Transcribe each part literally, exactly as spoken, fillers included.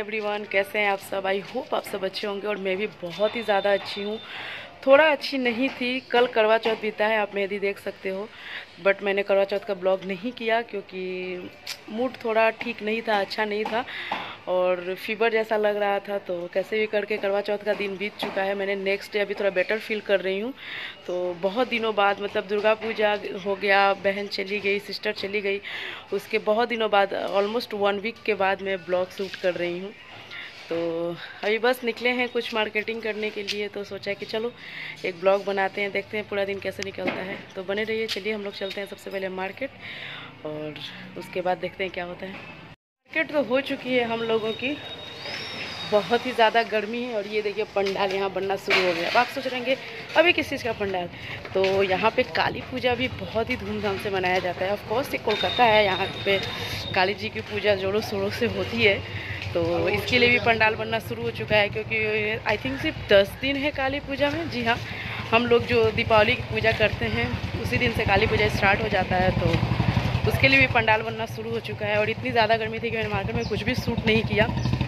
Everyone, कैसे हैं आप सब। आई होप आप सब अच्छे होंगे और मैं भी बहुत ही ज़्यादा अच्छी हूँ। थोड़ा अच्छी नहीं थी, कल करवा चौथ बीता है, आप मेहंदी देख सकते हो, बट मैंने करवा चौथ का ब्लॉग नहीं किया क्योंकि मूड थोड़ा ठीक नहीं था, अच्छा नहीं था और फीवर जैसा लग रहा था। तो कैसे भी करके करवा चौथ का दिन बीत चुका है। मैंने नेक्स्ट डे अभी थोड़ा बेटर फील कर रही हूँ। तो बहुत दिनों बाद, मतलब दुर्गा पूजा हो गया, बहन चली गई, सिस्टर चली गई, उसके बहुत दिनों बाद, ऑलमोस्ट वन वीक के बाद मैं ब्लॉग शूट कर रही हूँ। तो अभी बस निकले हैं कुछ मार्केटिंग करने के लिए, तो सोचा कि चलो एक ब्लॉग बनाते हैं, देखते हैं पूरा दिन कैसे निकलता है। तो बने रहिए। चलिए हम लोग चलते हैं सबसे पहले मार्केट और उसके बाद देखते हैं क्या होता है। मार्केट तो हो चुकी है हम लोगों की, बहुत ही ज़्यादा गर्मी है और ये देखिए पंडाल यहाँ बनना शुरू हो गया। अब आप सोच रहे हैं अभी किस चीज़ का पंडाल, तो यहाँ पे काली पूजा भी बहुत ही धूमधाम से मनाया जाता है। ऑफ कोर्स ये कोलकाता है, यहाँ पे काली जी की पूजा जोरों शोरों से होती है, तो इसके लिए भी पंडाल बनना शुरू हो चुका है। क्योंकि आई थिंक सिर्फ दस दिन है काली पूजा में। जी हाँ, हम लोग जो दीपावली की पूजा करते हैं उसी दिन से काली पूजा स्टार्ट हो जाता है, तो उसके लिए भी पंडाल बनना शुरू हो चुका है। और इतनी ज़्यादा गर्मी थी कि मैंने मार्केट में कुछ भी शूट नहीं किया।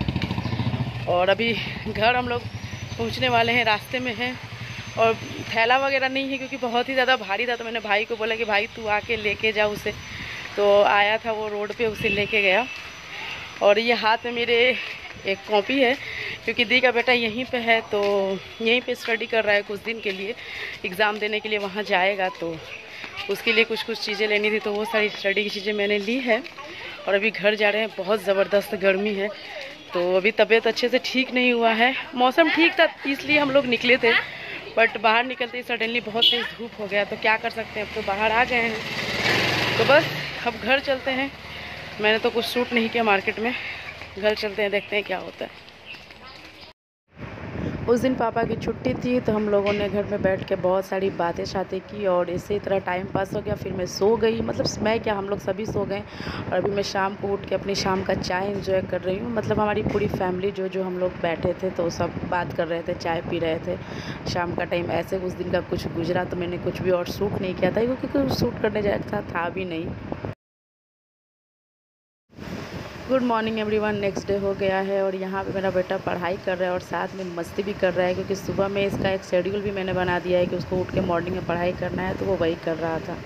और अभी घर हम लोग पहुंचने वाले हैं, रास्ते में हैं और थैला वगैरह नहीं है क्योंकि बहुत ही ज़्यादा भारी था। तो मैंने भाई को बोला कि भाई तू आके लेके जा उसे, तो आया था वो रोड पे, उसे लेके गया। और ये हाथ में मेरे एक कॉपी है क्योंकि दी का बेटा यहीं पे है, तो यहीं पे स्टडी कर रहा है कुछ दिन के लिए, एग्ज़ाम देने के लिए वहाँ जाएगा, तो उसके लिए कुछ कुछ चीज़ें लेनी थी, तो वो सारी स्टडी की चीज़ें मैंने ली है। और अभी घर जा रहे हैं, बहुत ज़बरदस्त गर्मी है, तो अभी तबीयत अच्छे से ठीक नहीं हुआ है। मौसम ठीक था इसलिए हम लोग निकले थे, बट बाहर निकलते ही सडनली बहुत तेज़ धूप हो गया, तो क्या कर सकते हैं, अब तो बाहर आ गए हैं। तो बस अब घर चलते हैं। मैंने तो कुछ शूट नहीं किया मार्केट में, घर चलते हैं, देखते हैं क्या होता है। उस दिन पापा की छुट्टी थी, तो हम लोगों ने घर में बैठ के बहुत सारी बातें शातें की और इसी तरह टाइम पास हो गया। फिर मैं सो गई, मतलब मैं क्या, हम लोग सभी सो गए। और अभी मैं शाम को उठ के अपनी शाम का चाय एंजॉय कर रही हूँ। मतलब हमारी पूरी फैमिली जो जो हम लोग बैठे थे, तो सब बात कर रहे थे, चाय पी रहे थे। शाम का टाइम ऐसे उस दिन का कुछ गुजरा, तो मैंने कुछ भी और शूट नहीं किया था क्योंकि कुछ शूट करने जैसा था भी नहीं। Good morning everyone, next day हो गया है और यहाँ पे मेरा बेटा पढ़ाई कर रहा है और साथ में मस्ती भी कर रहा है, क्योंकि सुबह में इसका एक शेड्यूल भी मैंने बना दिया है कि उसको उठ के मॉर्निंग में पढ़ाई करना है, तो वो वही कर रहा था।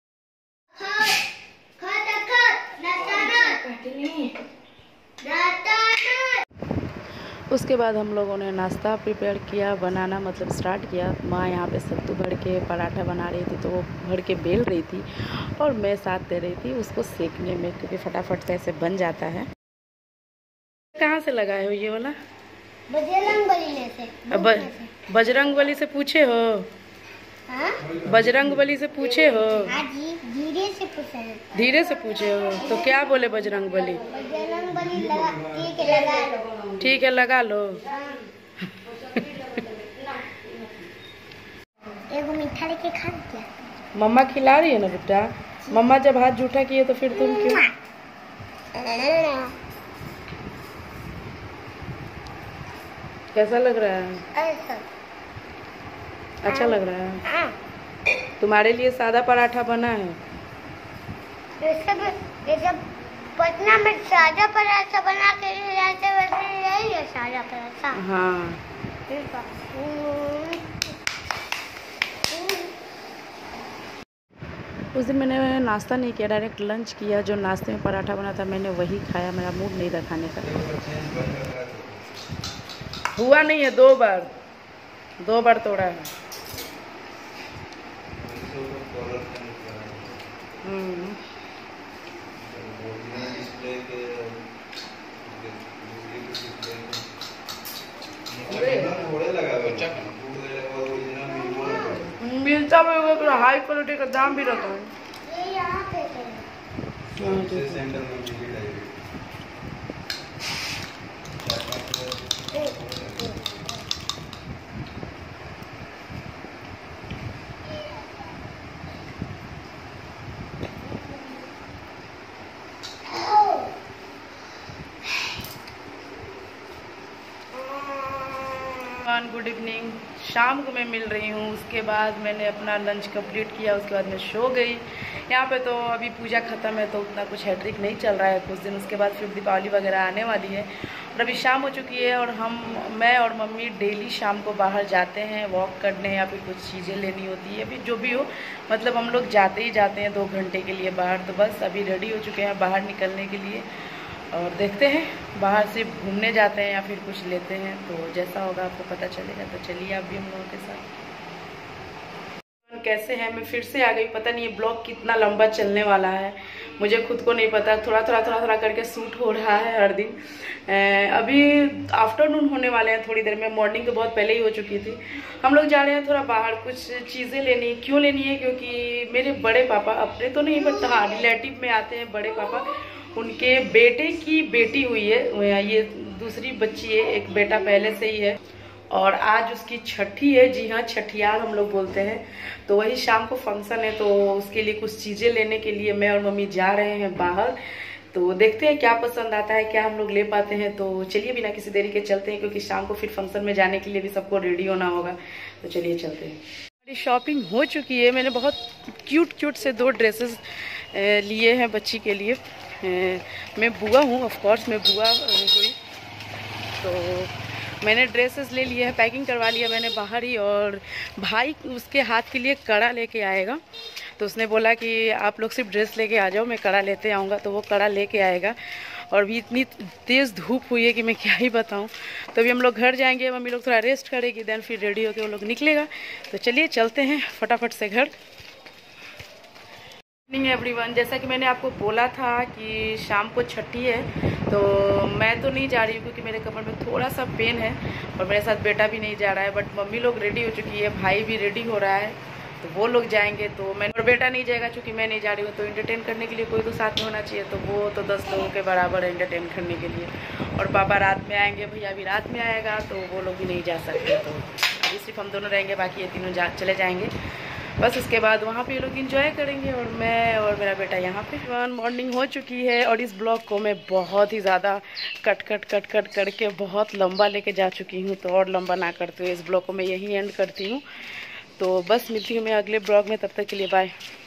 उसके बाद हम लोगों ने नाश्ता प्रिपेयर किया, बनाना मतलब स्टार्ट किया। माँ यहाँ पे सत्तू भर के पराठा बना रही थी, तो वो भर के बेल रही थी और मैं साथ दे रही थी उसको सेकने में, क्योंकि फटाफट से ऐसे बन जाता है। कहाँ से लगाए हो ये वाला? बजरंग बली से। बजरंग बली से पूछे हो? हाँ? बजरंग बली से पूछे हो? हाँ जी, धीरे से पूछे। धीरे से पूछे हो, तो क्या बोले बजरंग बली? बजरंग बली लगा, ठीक है लगा लो। ठीक है लगा लो। एगो मीठा लेके खा क्या? मम्मा खिला रही है ना बेटा। मम्मा जब हाथ जूठा किए तो फिर तुम क्यों? कैसा लग रहा है? ऐसा अच्छा लग रहा है। हाँ। तुम्हारे लिए सादा पराठा बना है। ये सब ये सब पटना में सादा पराठा बना के लाते, वैसे यही है सादा पराठा। हाँ। उस दिन मैंने नाश्ता नहीं किया, डायरेक्ट लंच किया। जो नाश्ते में पराठा बना था मैंने वही खाया, मेरा मूड नहीं था खाने का। हुआ नहीं है, दो बार दो बार तोड़ा है। हम्म मिलता भी होगा, हाई क्वालिटी का दाम भी रहता है। ये यहाँ पे गुड इवनिंग। शाम को मैं मिल रही हूँ, उसके बाद मैंने अपना लंच कंप्लीट किया, उसके बाद मैं सो गई। यहाँ पे तो अभी पूजा ख़त्म है तो उतना कुछ हैट्रिक नहीं चल रहा है कुछ दिन, उसके बाद फिर दीपावली वगैरह आने वाली है और अभी शाम हो चुकी है और हम मैं और मम्मी डेली शाम को बाहर जाते हैं वॉक करने या फिर कुछ चीज़ें लेनी होती है, अभी जो भी हो, मतलब हम लोग जाते ही जाते हैं दो घंटे के लिए बाहर। तो बस अभी रेडी हो चुके हैं बाहर निकलने के लिए और देखते हैं बाहर से घूमने जाते हैं या फिर कुछ लेते हैं, तो जैसा होगा आपको पता चलेगा। तो चलिए आप भी हम लोगों के साथ। कैसे हैं, मैं फिर से आ गई। पता नहीं ये ब्लॉग कितना लंबा चलने वाला है, मुझे खुद को नहीं पता। थोड़ा थोड़ा थोड़ा थोड़ा करके शूट हो रहा है हर दिन। अभी आफ्टरनून होने वाले हैं थोड़ी देर में, मॉर्निंग तो बहुत पहले ही हो चुकी थी। हम लोग जा रहे हैं थोड़ा बाहर कुछ चीज़ें लेनी। क्यों लेनी है? क्योंकि मेरे बड़े पापा, अपने तो नहीं बट हाँ रिलेटिव में आते हैं बड़े पापा, उनके बेटे की बेटी हुई है, ये दूसरी बच्ची है, एक बेटा पहले से ही है और आज उसकी छठी है। जी हाँ, छठियार हम लोग बोलते हैं। तो वही शाम को फंक्शन है, तो उसके लिए कुछ चीज़ें लेने के लिए मैं और मम्मी जा रहे हैं बाहर। तो देखते हैं क्या पसंद आता है, क्या हम लोग ले पाते हैं। तो चलिए बिना किसी देरी के चलते हैं, क्योंकि शाम को फिर फंक्शन में जाने के लिए भी सबको रेडी होना होगा। तो चलिए चलते हैं। हमारी शॉपिंग हो चुकी है। मैंने बहुत क्यूट क्यूट से दो ड्रेसेस लिए हैं बच्ची के लिए। मैं बुआ हूँ, ऑफकोर्स मैं बुआ हुई, तो मैंने ड्रेसेस ले लिए हैं, पैकिंग करवा लिया मैंने बाहर ही। और भाई उसके हाथ के लिए कड़ा लेके आएगा, तो उसने बोला कि आप लोग सिर्फ ड्रेस लेके आ जाओ, मैं कड़ा लेते आऊँगा। तो वो कड़ा लेके आएगा। और भी इतनी तेज़ धूप हुई है कि मैं क्या ही बताऊँ। तो अभी हम लोग घर जाएंगे, मम्मी लोग थोड़ा रेस्ट करेगी, देन फिर रेडी होकर वो लोग निकलेगा। तो चलिए चलते हैं फटाफट से घर। नहीं एवरीवन, जैसा कि मैंने आपको बोला था कि शाम को छठी है, तो मैं तो नहीं जा रही हूँ क्योंकि मेरे कमर में थोड़ा सा पेन है और मेरे साथ बेटा भी नहीं जा रहा है। बट मम्मी लोग रेडी हो चुकी है, भाई भी रेडी हो रहा है, तो वो लोग जाएंगे। तो मैं और बेटा नहीं जाएगा क्योंकि मैं नहीं जा रही हूँ। तो एंटरटेन करने के लिए कोई तो साथ में होना चाहिए, तो वो तो दस लोगों के बराबर है एंटरटेन करने के लिए। और पापा रात में आएंगे, भैया भी रात में आएगा, तो वो लोग भी नहीं जा सकते। तो अभी सिर्फ हम दोनों रहेंगे, बाकी ये तीनों जा चले जाएंगे। बस उसके बाद वहाँ पे ये लोग एंजॉय करेंगे और मैं और मेरा बेटा यहाँ पे। वन मॉर्निंग हो चुकी है और इस ब्लॉग को मैं बहुत ही ज़्यादा कट कट कट कट करके बहुत लंबा लेके जा चुकी हूँ। तो और लंबा ना करते हुए इस ब्लॉग को मैं यहीं एंड करती हूँ। तो बस मिलती हूँ मैं अगले ब्लॉग में, तब तक के लिए बाय।